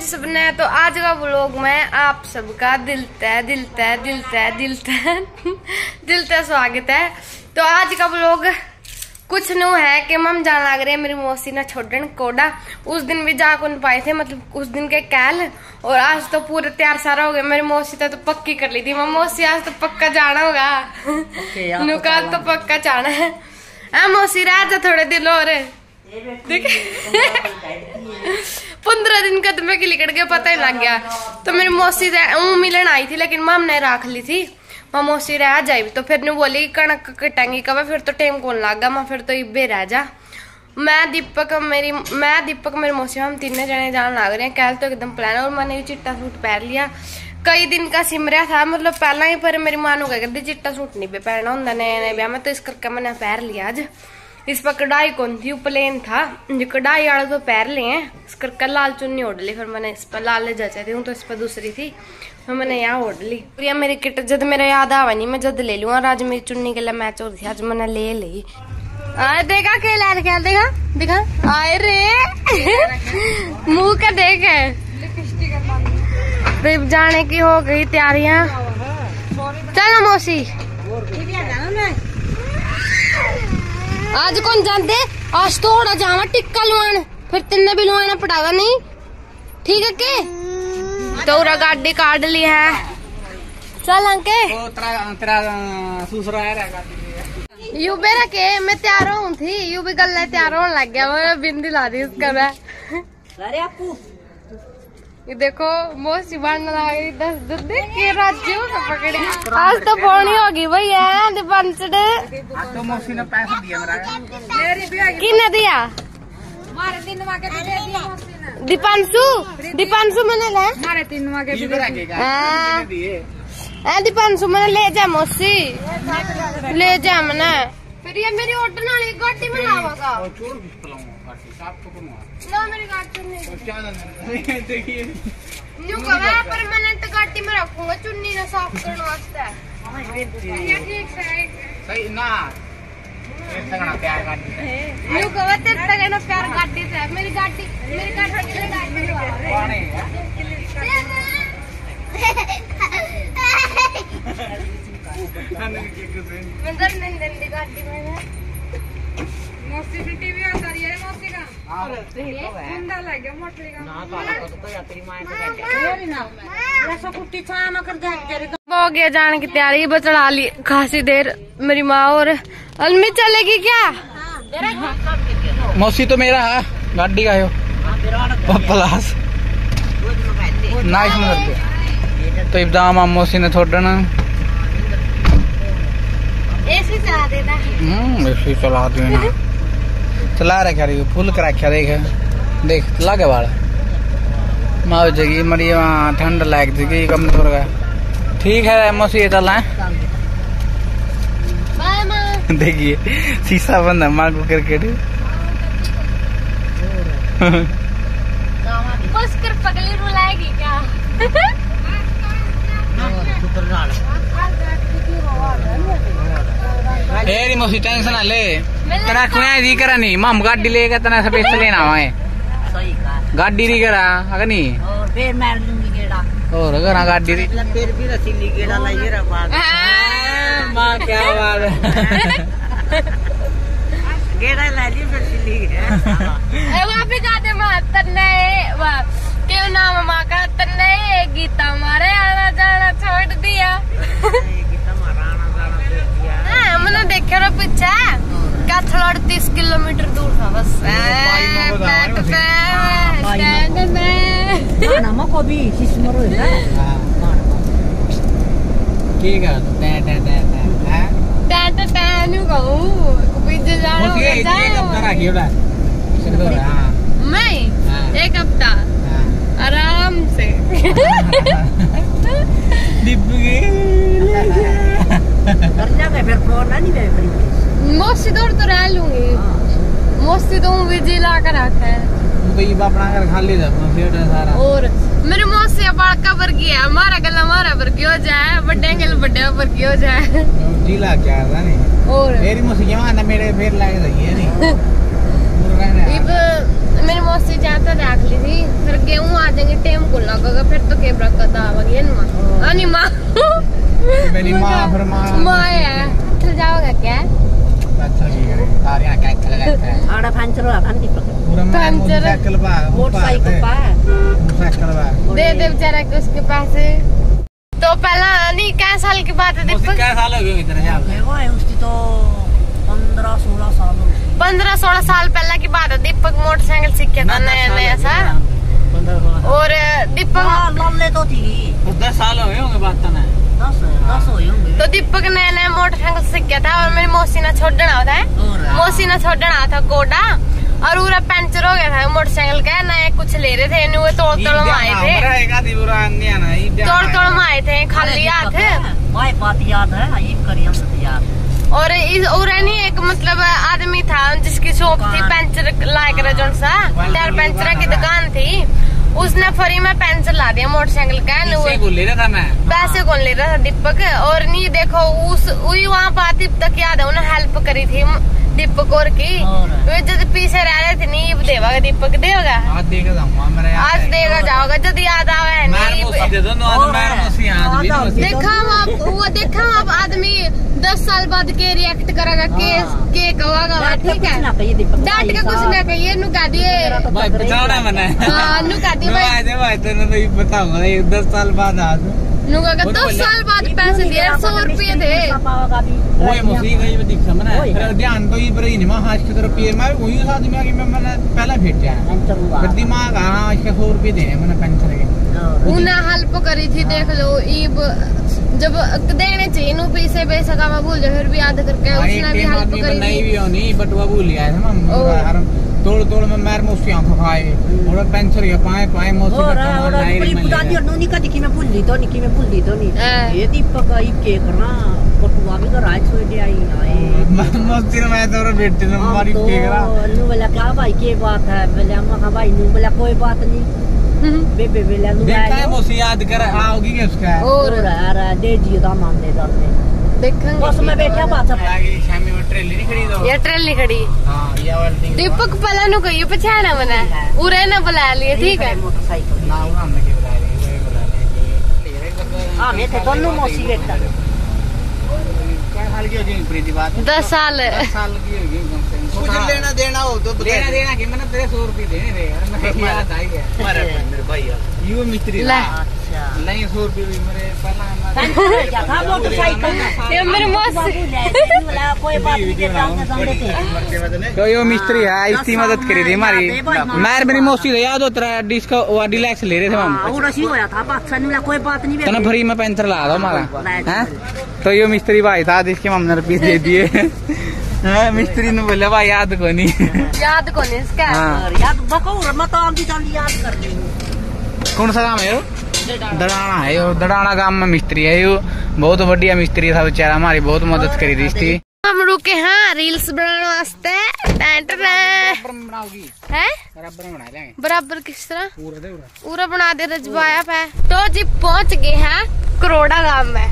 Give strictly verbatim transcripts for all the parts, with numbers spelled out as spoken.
सबने। तो आज का व्लॉग में आप सबका दिल तय दिल तय दिल तय दिल तय दिल तय स्वागत है। तो आज का व्लॉग कुछ न्यू है कि मम जान लग रहे हैं मेरी मौसी ने छोड़न कोडा। उस दिन भी जा कौन पाए थे, मतलब उस दिन के कैल, और आज तो पूरे तैयार सारा हो गया। मेरी मौसी तो, तो पक्की कर ली थी। मम मौसी आज तो पक्का जाना होगा, नुका तो पक्का जाना है। आ मौसी रह जा थोड़े दिन और पंद्रह दिन का तुम्हें लिकट गया पता ही लग गया। तो मेरी मौसी मिलन आई थी, लेकिन मम ने रख ली थी। मां मौसी रह जाए तो फिर नु बोली कणक कटेंगी कब, फिर तो टाइम कौन लगा। मैं फिर तो इबे रह जा। मैं दीपक मेरी मैं दीपक मेरी मौसी हम तीनों जने जान लग रहे हैं। कल तो एकदम प्लान, और मैंने भी चिट्टा सूट पहन लिया। कई दिन का सिमरिया था, मतलब पहला ही, पर मेरी मां कह कहती चिट्टा सूट नहीं पे पहना होंगे नया नया ब्याह में, तो इस करके मैंने पहन लिया आज। इस पर कढ़ाई कौन थी, प्लेन था। जो कढ़ाई वाले तो पैर ले हैं, इस करके लाल चुन्नी ओढ़ ली। फिर मैंने इस पर लाल जचा थी, तो इस पर दूसरी थी, तो मैंने यहाँ ओढ़ ली। प्रिया मेरी किट जब मेरा याद आवा नहीं मैं जद ले लूँ। और आज मेरी चुन्नी के लिए मैच हो रही थी, आज मैंने ले ली। आए देखा के लाल क्या देखा देखा आए रे मुंह का देख है। तो जाने की हो गई तैयारियां। चलो मौसी आज कौन जानते, आज थोड़ा जावा टिक्का लुआन, फिर तिन्ने भी लुआना पड़ेगा नहीं, ठीक है के? तो गाड़ी काट ली है। चल अंके यू बेरा के मैं तैयार हूँ थी, यू भी गल तैयार होने लग गया। मैं बिंदी ला दी इसका मैं। ये देखो मौसी बनने लगी दस दूध के राज्य पकड़े। आज तो पौनी होगी भैया दीपांशु। तो मौसी ने पैसा दिया मेरा। किने दिया? दीपांशु दीपांशु मैंने ले हमारे तीन के दीपांशु मैंने ले जा मौसी ले जा मैंने। फिर ये मेरी ऑटो ना गाड़ी में लावागा ना, मेरी गाड़ी नहीं देखिए परमानेंट गाड़ी में रखूंगा चुन्नी ना साफ करने वास्ते। सही ना प्यार गाड़ी प्यार गाड़ी से मेरी गाड़ी मेरी गाड़ी में मौसी की टीवी आ रही है। मौसी का मुंडा लग गया मोटली का ना काला तो तो तेरी मां को ना ऐसा कुट्टी छाया न कर दे। हो गया जाने की तैयारी, बचड़ा ली खासी देर मेरी माँ। और अलमी चलेगी क्या? मौसी तो मेरा है गाड़ी का है प्लस नाइस में। तो इब्दाम मौसी ने छोड़ना एसी चला देना। हम्म एसी चला देना चला रखा रही फुल कर रखा। देख देख लागे वाला माँ जगी मरी वहाँ ठंड लायक थी कमजोर का। ठीक है मौसी चलना है। देखिए शीशा बंद है माँ को क्रिकेट कर पगली रुलाएगी क्या? ए मौसी टेंशन ना ले, तेरा खुया दी करा नहीं मम गाड़ी लेगा तना से पैसे लेना है। सही का गाड़ी दी करा अगर नहीं और फिर मैं लूंगी गेड़ा और अगर हां गाड़ी दी फिर भी रसीली गेड़ा लाइए रे बात। मां क्या बात है गेड़ा ला ली फिर रसीली है। ए वहां पे गाते मां तन्ने वाह क्यों नाम मां का तन्ने गीता मारे आना जाना छोड़ दिया। मैंने देखा रो पीछे क्या थोड़ा अड़तीस किलोमीटर दूर था बस। मैं एक हफ्ता आराम से मौसी दूर तो रह लूंगी। मौसी तो विजय ला कर रखा है खा ले सारा। और मेरे मौसी बड़का वर्गी है, हमारा गला हमारा वर्गी हो जाए, बड़े गल बड़े वर्गी हो जाए। जिला क्या था नहीं और मेरी मौसी क्या मेरे फिर लागे नहीं। मेरी मौसी जाता रख ली थी, फिर गेहूँ आ जाएंगे जाएंगे टाइम को लगेगा फिर तो के बरकत आवेगी ना अनि मां मेरी मां फिर मां मां है चल जाओगे क्या अच्छा ठीक है तार यहां क्या चला जाता है आड़ा पंचर हुआ था दीपक पूरा मोटरसाइकिल बा मोटरसाइकिल बा मोटरसाइकिल बा दे दे बेचारा के उसके पैसे तो पहला नहीं क्या साल की बात है दीपक क्या साल हो गए इतने यहाँ वो है उसकी तो पंद्रह सोलह साल हो गई पंद्रह सोलह साल पहले की बात है दीपक मोटरसाइकिल सीख के था नया नया सा और दीपक लल्ले तो थी दस साल हो गए होंगे बात तो नहीं दस दस हो होंगे तो दीपक नया नया मोटरसाइकिल सीख गया था और मेरी मौसी ने छोड़ना होता है मौसी ने छोड़ना था कोडा और पूरा पंचर हो गया था मोटरसाइकिल का नया कुछ ले रहे थे वो तोड़ तोड़ में आए थे तोड़ तोड़ में आए थे खाली हाथ भाई बात याद है ये करी हम याद और इस और नहीं एक मतलब आदमी था जिसकी शॉप थी पंचर लायक रजन सा टायर पंचर की दुकान थी उसने फ्री में पंचर ला दिया मोटरसाइकिल का पैसे को ले रहा था मैं पैसे कौन ले रहा था दीपक और नहीं देखो उस वही वहाँ पाती तक याद है उन्हें हेल्प करी थी दीपक और की वे जब पीछे रह रहे थे नहीं देगा दीपक देगा आज देगा जाऊंगा आज देगा जाओगा जब याद आवे देखा वो देखा अब आदमी दस साल बाद के रिएक्ट करेगा के के कहोगा ठीक है डांट के कुछ ना कहिए नु कह दिए भाई बचाना मना हां नु कह दिए भाई भाई तो नहीं बताऊंगा दस साल बाद आज नु कहा दस साल बाद पैसे दिए सौ रुपये थे वो मुसी गई में दिखा मना फिर ध्यान तो ही पर ही नहीं मैं हाथ की तरफ पीर मैं वही आदमी आगे मैं मैंने पहला भेजा फिर दिमाग हां इसके सौ रुपये देने मैंने पंचर के उन्हें हेल्प करी थी देख लो ईब जब देने चाहिए नु पैसे पैसा का मैं भूल जा फिर भी याद करके उसने भी हेल्प करी नहीं भी होनी बट वो भूल गया था मैं तोड़ तोड़ में मार मोसी आंखों खाए और पेंचर के पाए पाए मोसी का नहीं नहीं पुरानी और नोनी का दिखी में भूल ली तो निकी में भूल ली तो नहीं ये दीपक ई के करना पटुआ भी तो रात सोए दे आई आए मस्ती में मैं तो बेटे ने मारी के करा नु बोला क्या भाई के बात है बोले हम हां भाई नु बोला कोई बात नहीं बेबे बोला नु देखा है मोसी याद कर आओगी क्या उसका और अरे दे जी दा मान दे दे देखेंगे बस में बैठा बात आगे शामी में ट्रेन नहीं खड़ी तो ये ट्रेन नहीं खड़ी हां ये वाली दीपक पहला नु कहियो पहचाना मना उरे ने बुला लिए ठीक है मोटरसाइकिल ना हमने के बुला लिए वही बुला लिए हां मैं तो दोनों मौसी बैठा क्या साल की होगी प्रीति बात दस साल दस साल की होगी कम से कम कुछ लेना देना हो तो लेना देना कि मैंने तेरे सौ रुपए देने थे मैं याद आई है मेरे मेरे भाई ये मिस्त्री अच्छा नहीं सौ रुपए भी मेरे पहला क्या था मोटरसाइकिल ये मेरे मौसी बोला कोई बात नहीं देता हमने सामने थे तो ये मिस्त्री है इसकी मदद करी थी हमारी मैं मेरी मौसी थे याद होता है डिस्को वो डिलैक्स ले रहे थे हम और रसी होया था बात ने कोई बात नहीं तो ना फ्री में पेंचर ला दो हमारा हैं तो ये मिस्त्री भाई था जिसके हमने रुपये दे दिए मिस्त्री ने बोला भाई याद को नहीं याद को नहीं इसका याद बको मैं तो आंधी चांदी याद कर ली कौन सा काम है यो दड़ाना है यो दड़ाना गांव में मिस्त्री है यो बहुत बढ़िया मिस्त्री था बेचारा हमारी बहुत मदद करी थी इसकी हम रुके हाँ रील्स बनाने वास्ते है बराबर किस तरह पूरा बना दे रजवाया पे तो जी पहुंच गए हैं करोड़ा गांव में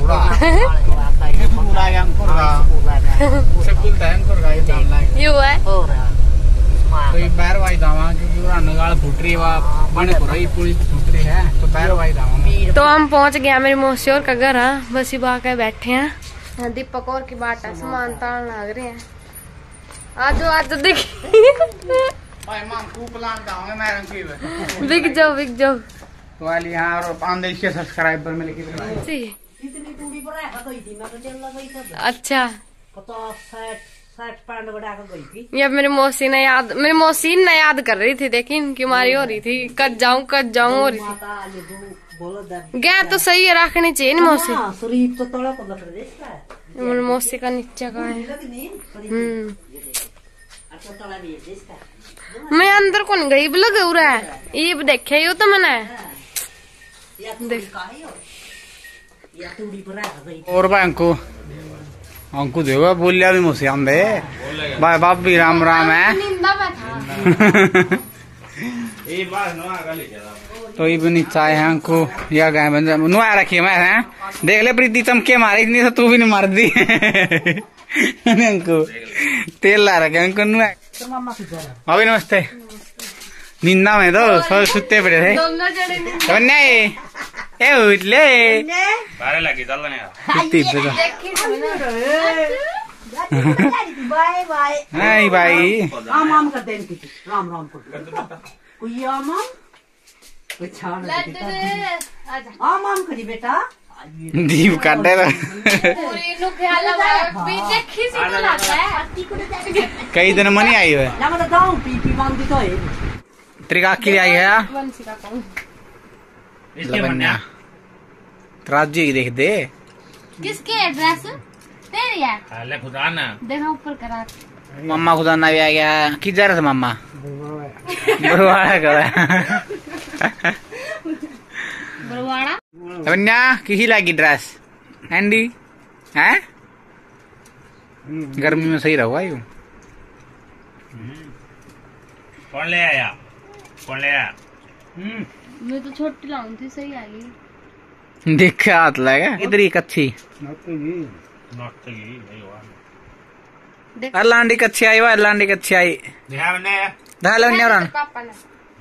यू है तो ये बैर वाई दावा क्योंकि वो नगाड़ फुट रही है बने को रही पूरी फुट रही है तो बैर वाई दावा तो हम पहुंच गए मेरी मौसी और का घर है बस ही बाके बैठे हैं दीपक और की बात है सामान तान लग रहे हैं आज आज देखिए भाई मां खूब प्लान दाऊंगा मैं रंग बिक जाओ बिक जाओ तो वाली यहां और पाँच के सब्सक्राइबर में लिखी थी कितनी दूरी पर है गई थी मैं तो चल गई थी अच्छा पचास साठ साठ पाउंड बढ़ा कर गई थी ये मेरी मौसी ने याद मेरी मौसी ने याद कर रही थी देखी इनकी मारी हो रही थी कद जाऊं कद जाऊं हो रही थी गया तो सही है रखनी चाहिए ना मौसी शरीर तो तोड़ा को लग रहा है मेरी मौसी का नीचे का है हम्म मैं अंदर कौन गई लगे हो रहा है ये देखे यो तो मैंने और भाई अंकु अंकु देखो बोलिया भी मुझसे आंदे भाई बाप भी राम राम है तो ये भी नीचा है अंकु या गए बंद नुआ रखी मैं है देख ले प्रीति चमके मारे इतनी तो तू भी नहीं मार दी अंकु तेल ला रखे अंकु नुआ अभी नमस्ते निंदा में तो सब सुते पड़े थे दोनों जने कन्या ए उठ ले बारे लगी चल रहे हैं सुती पे तो देखी बाय बाय नहीं भाई आम आम कर देन की राम राम कर कोई आम आम कोई छान आम आम करी बेटा जीव काटे तो पूरी नु ख्याल लगा भी देखी सी तो लगता है कई दिन मनी आई है ना मैं गांव पी पी मांगती तो है त्रिका की आई है वंशी का कहूं लबन्या राजी देख दे किसके एड्रेस तेरी है ले खुदा ना देखो ऊपर करा मम्मा खुदा ना भी आ गया की जा रहा था मम्मा बरवाड़ा कर बरवाड़ा लबन्या किसी लागी ड्रेस एंडी हैं गर्मी में सही रहुआ यू कौन ले आया कौन ले आया मैं तो छोटी लाऊं थी सही आ गई देख हाथ लगा इधर ही कच्ची अल्लांडी कच्ची आई वो अल्लांडी कच्ची आई देखा मैंने ढाल लबन्या और पापा ने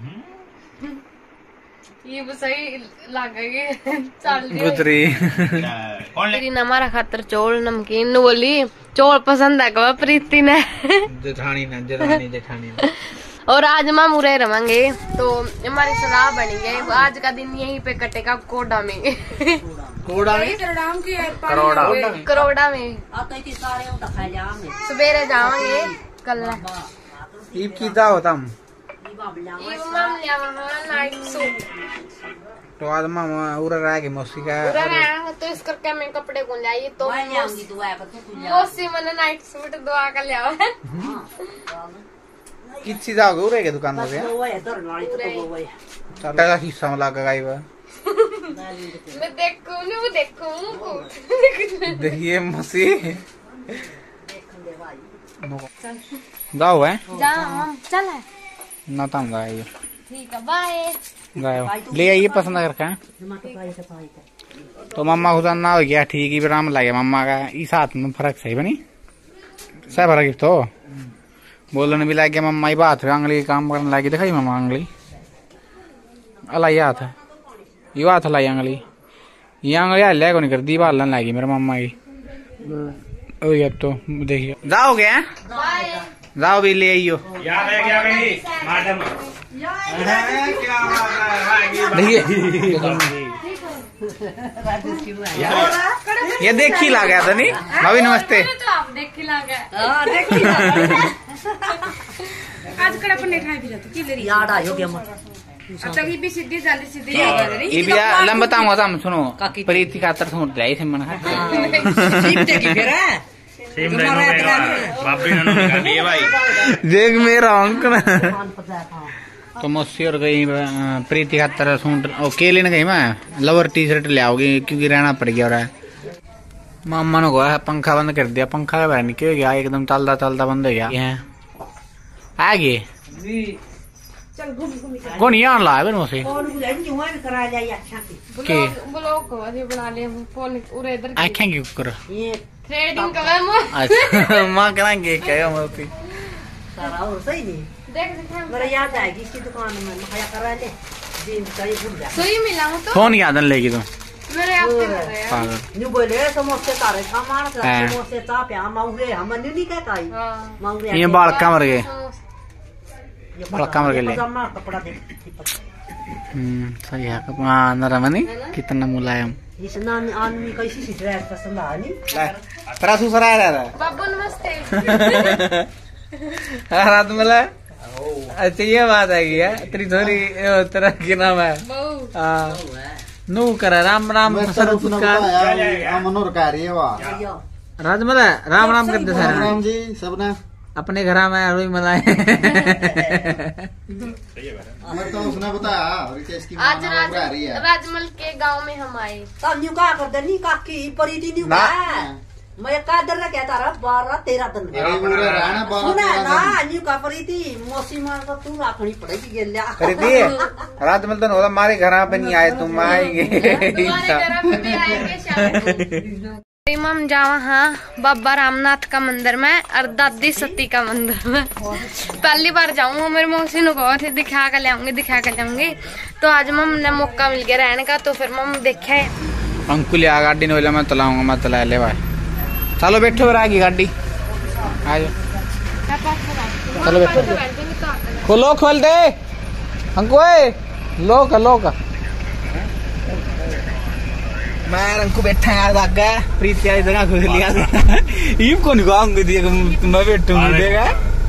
ये वो सही लगेगी चल रही गुजरी कौन ले तेरी ना हमारा खातर चौल नमकीन नु बोली चौल पसंद है कब प्रीति ने जेठानी ने जेठानी जेठानी ने और आज हम उरे रवांगे तो हमारी सलाह बनी है आज का दिन यहीं पे कटेगा कोडा में कोड़ा में करोड़ा करोड़ा में आता इतने सारे उठा खा जा में सवेरे जावांगे कल ईब की दा होता हम ये बाबला ये मम लिया वहां नाइट सूट तो आज मामा उरा रहा के मौसी का पूरा रहा तो इस करके मैं कपड़े को लाई तो मैं जाऊंगी तू है पर तू ले मौसी मैंने नाइट सूट दुआ कर लिया किसी जाओगे उरे के दुकान में वो है तो नाली तो वो है चाटा का हिस्सा में लगा गई बा मैं देखूं ना वो देखूं देखिए मौसी जाओ है जा हम चल है ना तम गाय ठीक है बाय गाय ले आइए पसंद कर का तो मम्मा खुदा ना हो गया ठीक ही राम लगे मम्मा का इस हाथ में फर्क सही बनी सही फर्क तो बोलने भी लग गया मम्मा ही बात है अंगली काम करने लगी दिखाई मम्मा अंगली अलाई हाथ है ये हाथ लाई अंगली ये अंगली हल्ले को नहीं कर दी बाल लगी मेरे मम्मा की ओ अब तो देखिए जाओगे जाओ भी ले आइयो याद है क्या भाई मैडम देखिए ये देखी ला गया था नहीं भाभी नमस्ते तो आप देख के लगा हां देखी आज कड़ा पर नहीं खाई भी जाती की देरी याद आयो क्या मत अब तक ये भी सीधी जाती सीधी जाती रही ये भी लंबा बताऊंगा तुम सुनो प्रीति खातर सुन रही थी मन सीप देखी फिर है सेम नहीं बाबरी ने निकाल दिए भाई देख मेरा अंक ना पान पता था तो मौसी और गई प्रीति खातर सूट और केले ने गई मैं लवर टी शर्ट ले आओगी क्योंकि रहना पड़ गया रहा मामा ने कहा पंखा बंद कर दिया पंखा का नहीं क्यों गया एकदम चलता चलता बंद हो गया आगे कौन यहाँ ला है मौसी कौन बुझाई क्यों है करा जाए अच्छा के ब्लॉग को ये बना ले फोन उरे इधर आँखें क्यों कर ये थ्रेडिंग का मैं अच्छा माँ कराएंगे क्या मौसी सारा और सही नहीं देख देख मेरा याद आएगी इसकी दुकान में खाया करा ले दिन का ये भूल जा सोई मिला हूं तो फोन याद नहीं लेगी तुम मेरे आप के रहे हैं पागल न्यू बोले समोसे तारे सामान समोसे ता पे हम मांगे हम न्यू नहीं कहता ही हां मांगे ये बाल कमर गए बाल कमर गए ले पजामा कपड़ा दे हम्म सही है हाँ नरमनी कितना मुलायम इस नाम आदमी कैसी सी ड्रेस पसंद आ नहीं तेरा सुसरा रहा है बाबू नमस्ते रात मिला अच्छा ये बात है क्या तेरी थोड़ी तेरा क्या नाम है बहू हाँ नू करा राम राम सर का मनोर कार्य वाह राजमला राम राम करते सर राम जी सबने अपने घर में रोई मलाई मैं तो उसने बताया रितेश की आज मां राज आ रही है राजमल के गांव में हम आए तब न्यू का कर दे नहीं काकी परिधि न्यू का मैं का दर ना कहता रहा बारह तेरह दिन अरे पूरे रहना बारह सुना तेरह ना दिन। न्यू का परिधि मौसी मां को तू रखनी पड़ेगी गेल्या खरीदी रात में तो हमारे घर पे नहीं आए तुम आएंगे तुम्हारे घर पे भी आएंगे शाम को हम जावा हाँ बाबा रामनाथ का मंदिर में और दादी सती का मंदिर में पहली बार जाऊंगा। मेरी मौसी ने कहा थे दिखा कर ले आऊंगी दिखा कर ले आऊंगी, तो आज मम्मी मौका मिल गया रहने का, तो फिर मम्मी देखे अंकुल आ गाड़ी ने बोला मैं चलाऊंगा, मैं चला ले भाई। चलो बैठो फिर आएगी गाड़ी, आ जाओ चलो बैठो। खोलो खोल दे अंकु, लोक लोक मैं अंकु बैठा यार आगे प्रीति वाली जगह खोल लिया इम कौन गाऊंगी दिए मैं बैठूंगी देगा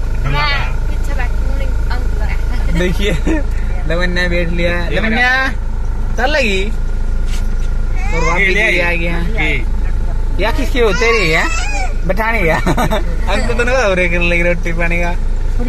देखिए लवन्या बैठ लिया, लवन्या चल लगी और वापस ले आ गया या किसकी हो तेरी है बैठाने का अंकु तो ना और कर लगी रोटी पानी का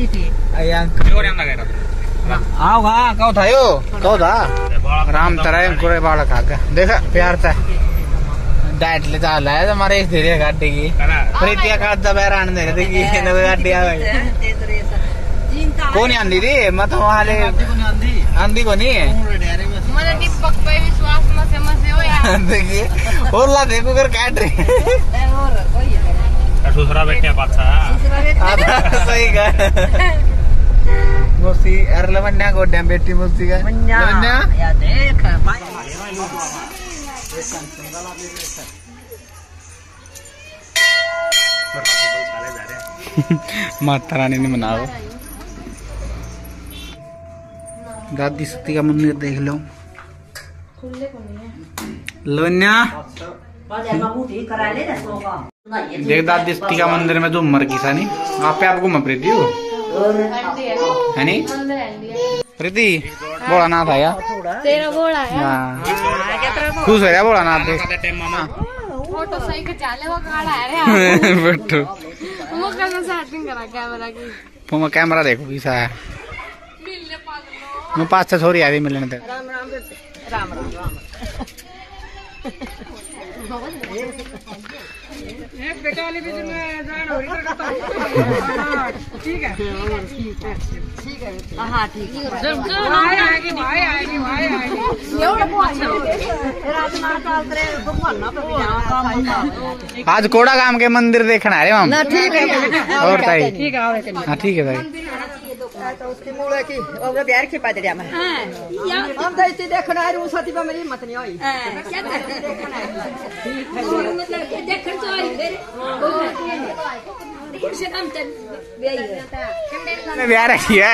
आओ हाँ कहो था यो कहो था राम तरह कुरे बाल खा के देखा प्यार था डाइट ले चाल है हमारे इस धीरे गाड़ी की प्रीतिया का दबा रान दे देखी गाड़ी आ गई कौन आंधी थी मैं तो वहाँ ले आंधी को नहीं मुझे दीपक पे विश्वास मसे मसे हो यार देखिए और ला देखो कर काट रहे दूसरा बैठे पाछा सही का मोसी अरे लवन्या को डैम बेटी मोसी का लवन्या या देख माता रानी ने मनाओ। दादी सती का मंदिर देख लो लवन्या देख दादी सती का मंदिर में जो मर की सा नहीं आप पे आपको मैं प्रीति हो है नहीं प्रीति बोला ना था यार तेरा बोला है खुश है बोला ना देख फोटो सही के चाले वो खड़ा है रे बैठो वो कैसे सेटिंग करा कैमरा की वो मैं कैमरा देखो कैसा है मैं पाँच छह छोरी आई मिलने तक राम राम राम राम राम बेटा वाली भी में जान हो रही तो ठीक है ठीक है ठीक है हां ठीक है जब जब आएगी भाई आएगी भाई आएगी एवढं पोहोचलो रात मार चालते भगवान ना पर आज कोड़ा गांव के मंदिर देखना है हम ना ठीक है और ताई ठीक है आओ चलिए हां ठीक है भाई तो उसकी मूल की और बिहार की पाते दिया मैं हां हम तो इतने देखना है रूस साथी पर मेरी हिम्मत नहीं हुई क्या देखना है मतलब देखन तो आई फिर से काम चल मैं बिहार किया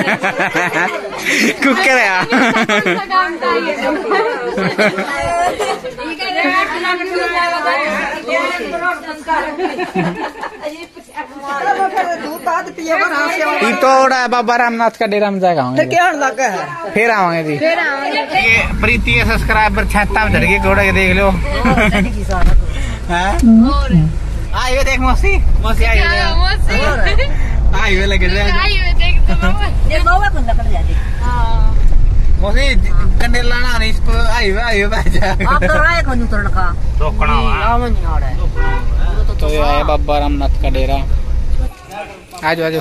कुकर है काम चाहिए ये तो बाबा रामनाथ का डेरा में जाएगा क्या लगा है फिर आवांगे जी फिर आवांगे ये प्रीति के सब्सक्राइबर छत्ता में चढ़ के घोड़ा के देख लो आई हुए देख मौसी मौसी आई हुए मौसी आई हुए लगे आई हुए देख तो ये लोग कौन कर जाते हां मौसी कंडे लाना नहीं इसको आई हुए आई हुए बाजा आप तो राय को उतरन का रोकना आवन नहीं आ रहा है तो ये आया बाबा रामनाथ का डेरा आ जाओ आ जाओ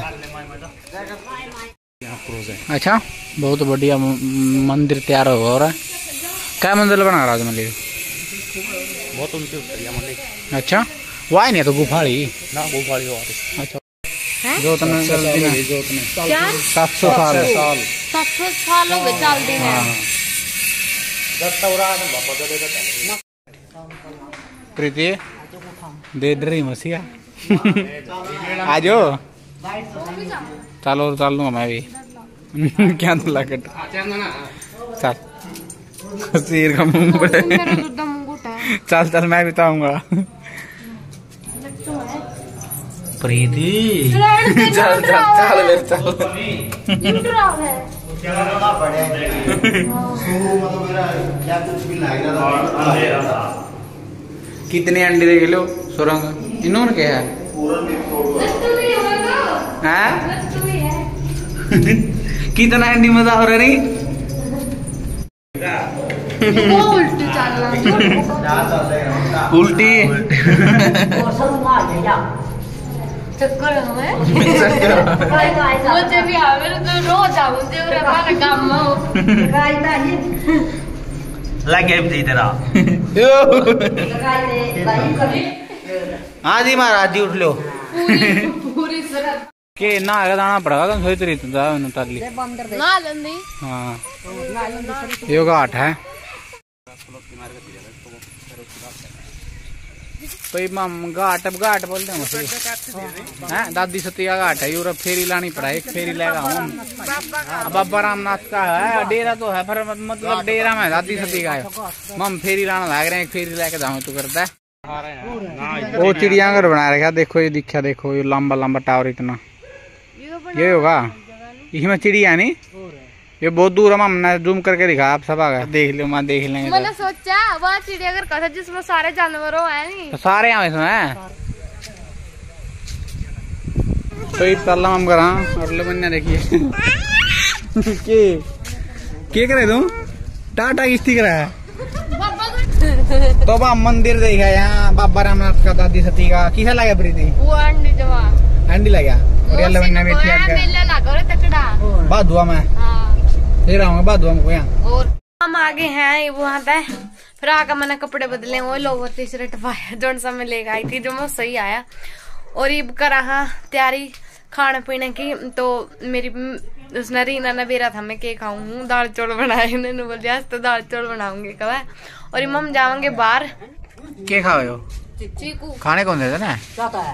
अच्छा बहुत बढ़िया मंदिर तैयार हो रहा है क्या मंदिर बना रहा है मंदिर बहुत ऊंची उतरिया मंदिर अच्छा वही नहीं तो गुफाड़ी ना गुफाड़ी हो रही अच्छा जो तने जो तने क्या सात सौ साल सात सौ साल हो गए चल दी है प्रीति दे डरी मसीहा आ जाओ चलो चल लूंगा मैं भी क्या तो लगा चल शेर का मुंह बड़े चल चल मैं भी तो आऊंगा प्रीति चल चल चल मेरे चल कितने अंडे देख लो सुरंग इन्होंने क्या है कितना अंडी मजा हो रहा रही उल्टी चलना उल्टी चक्कर हमें मुझे भी आवे तो रोज आऊं तेरे बारे काम हो लग गया भी तेरा हाँ जी महाराज जी उठ लो पूरी सरहद के ना आगे जाना पड़ेगा तुम सोच रही तुम ताली ना लंदी हाँ यो घाट है कोई मम घाट घाट बोलते हैं दादी सती का घाट है यूरोप फेरी लानी पड़ा एक फेरी लेगा हम बाबा रामनाथ का है डेरा तो है पर मतलब डेरा में दादी सती का है मम फेरी लाना लग रहे हैं एक फेरी लेके जाऊँ तू करता है वो चिड़ियाघर बना रखा देखो ये दिखा देखो ये लंबा लंबा टावर इतना ये होगा इसमें चिड़िया नहीं ये बहुत दूर है हमने जूम करके दिखा आप सब आ गए देख लो मैं देख लेंगे मैंने सोचा वहाँ चिड़ियाघर का था जिसमें सारे जानवर हो है नहीं तो सारे यहाँ इसमें तो ये तल्ला हम करा और लो बन्या देखिए के के करे तुम टाटा किस्ती करा है तो बा मंदिर देखा यहाँ बाबा रामनाथ का दादी सती का किसा लगा प्रीति वो अंडी जमा अंडी लगा और बन्या बैठी मेला लगा रे तकड़ा बादुआ में फिर आऊंगा बादुआ में यहाँ और हम आगे हैं वहाँ पे फिर आकर मैंने कपड़े बदले वो लोग टी शर्ट पाया जो सा मैं लेकर आई थी जो मैं सही आया और ये करा हाँ तैयारी खाने पीने की तो मेरी उसने रीना ने बेरा था मैं के खाऊं दाल चौल बनाए इन्होंने बोल दिया तो दाल चौल बनाऊंगी कब और हम जाएंगे बाहर के खाओ हो चीकू खाने कौन देते ना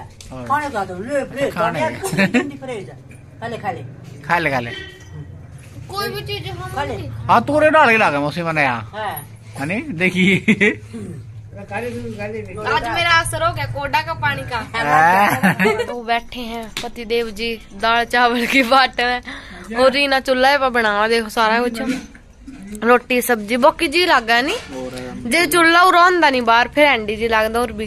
खा ले खा ले कोई भी चीज हम हाँ तोड़े डाल के लागा मौसी मैंने यहाँ है नहीं देखिए आज मेरा असर हो गया कोडा का पानी का तो बैठे हैं पति देव जी दाल चावल की बाट है और रीना चूल्हा पर बना देखो सारा कुछ रोटी सब्जी बाकी जी लग गया नहीं जे चूल्हा उड़ा नहीं बाहर फिर एंडी जी लगता और भी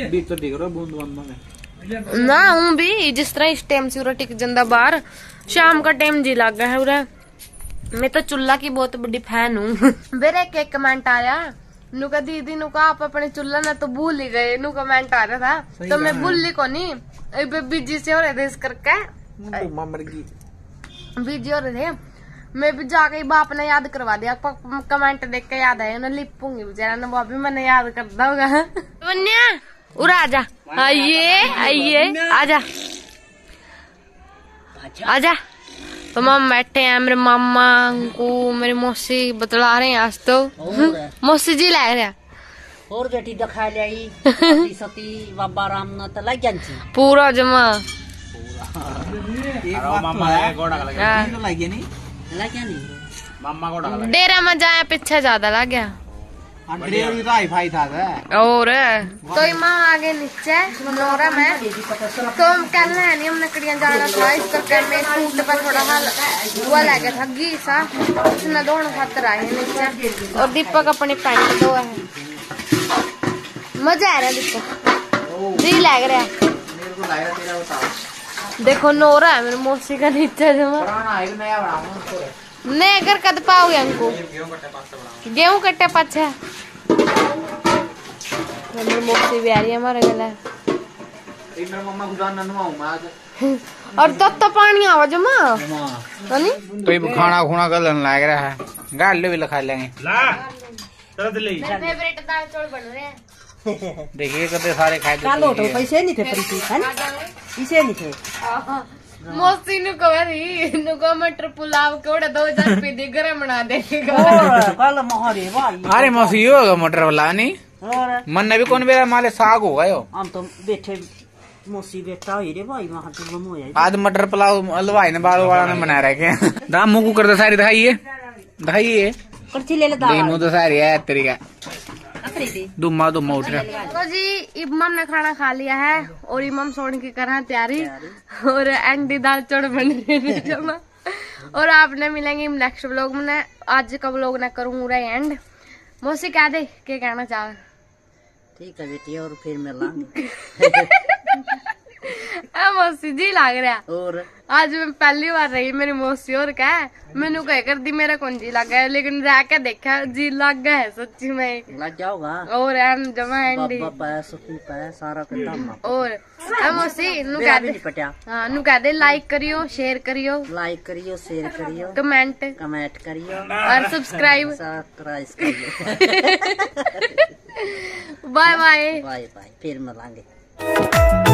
ना हूँ भी जिस तरह इस टाइम से टिक जाता बाहर शाम का टाइम जी लग गया है उरा मैं तो चूल्हा की बहुत बड़ी फैन हूँ मेरे एक एक कमेंट आया नु का दीदी नु का आप अपने चूल्हा ना तो भूल ही गए नु कमेंट आ रहा था तो मैं भूल को नहीं बिजी से हो रहे थे इस करके बिजी हो रहे थे मैं भी जाके बाप ने याद करवा दिया कमेंट देख के याद आया उन्हें लिपूंगी बेचारा ने वो भी मैंने याद करता होगा वन्या उरा आजा आइए आइए आजा आजा तो मम बैठे हैं मेरे मामा को मेरी मौसी बतला रहे हैं आज तो मौसी जी ला रहे और बेटी दिखा ली सती बाबा रामनाथ लग जाती पूरा जमा डेरा में जाया पीछे ज्यादा लग गया और तो माँ आगे नीचे मनोरा में तो हम कहना है नहीं हमने कड़ियां जाना था इस करके मैं सूट पर थोड़ा हाल वो लग गया था घी सा उसने दोनों खातर आए नीचे और दीपक अपनी पैंट दो है मजा आ रहा है दीपक जी लग रहा है देखो नोरा है मेरे मौसी का नीचे जमा नहीं अगर कद पाओगे हमको गेहूं कट्टे पाछे मेरी मौसी भी आ रही है हमारे गला और तब तो पानी आवा जमा तो ये खाना खुना कर लग रहा है गाल भी लखा लेंगे फेवरेट दाल चौल बन रहे हैं देखिए कितने सारे खाए तो पैसे नहीं थे पैसे नहीं थे मौसी नु कवरी नु को मटर पुलाव कोड़े दो हजार रुपए दे घर बना देगा कल मोहरे भाई अरे मौसी ये होगा मटर वाला नहीं मन ने भी कौन बेरा माले साग होगा यो हम तो बैठे मौसी बेटा ही रे भाई वहां तो बमोया आज मटर पुलाव हलवाई ने बाल वाला ने बना रखे दाम मुंह को कर सारी दिखाइए दिखाइए करची ले ले दाल मुंह तो सारी है तेरी का दुम्मा दुम्मा उठ रहा तो जी इमाम ने खाना खा लिया है और इमाम सोने की कर तैयारी और एंडी दाल चौड़ बन रही है और आपने मिलेंगे नेक्स्ट व्लॉग में आज का व्लॉग ना करूंगा एंड मौसी कह दे क्या कहना चाह ठीक है बेटी और फिर मिलांगे ए मौसी जी लग रहा और आज मैं पहली बार रही मेरी मौसी और कह मैनू कह कर दी मेरा कौन जी लग गया लेकिन रह के देखा जी लग गया है सच्ची में लग जाओगा और एन जमा एंडी बाबा पै सुखी पै सारा कदम और ए मौसी नु मेरा कह भी दे नहीं पटिया हां नु कह दे लाइक करियो शेयर करियो लाइक करियो शेयर करियो कमेंट कमेंट करियो और सब्सक्राइब सब्सक्राइब करियो बाय बाय बाय बाय फिर मिलेंगे।